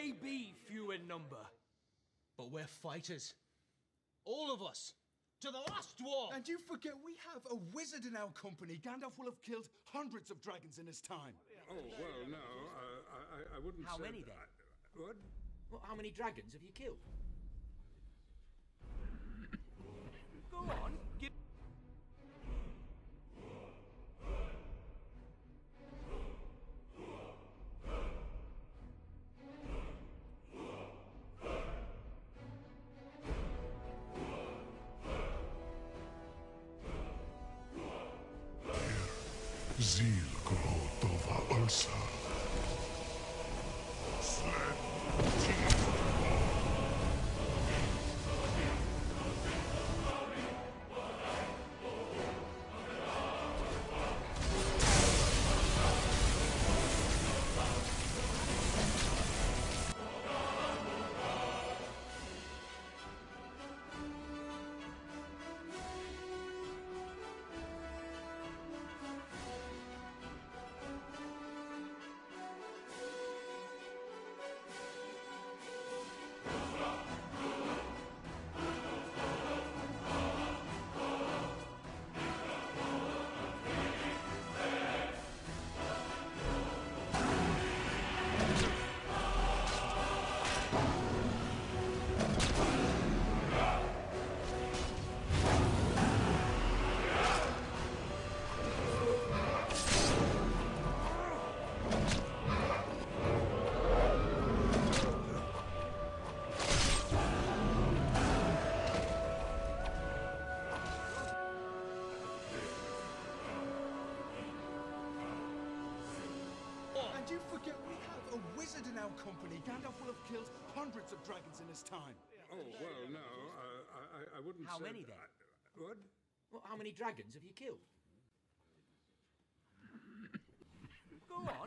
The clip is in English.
may be few in number, but we're fighters. All of us. To the last war! And you forget we have a wizard in our company. Gandalf will have killed hundreds of dragons in his time. Oh, well, no, I wouldn't How say... many, then? What? Well, how many dragons have you killed? Go on, give... Zil Grotova Ursa. Sled And you forget we have a wizard in our company. Gandalf will have killed hundreds of dragons in his time. Oh, well, no, I wouldn't How say... many, then? What? Well, how many dragons have you killed? Go on.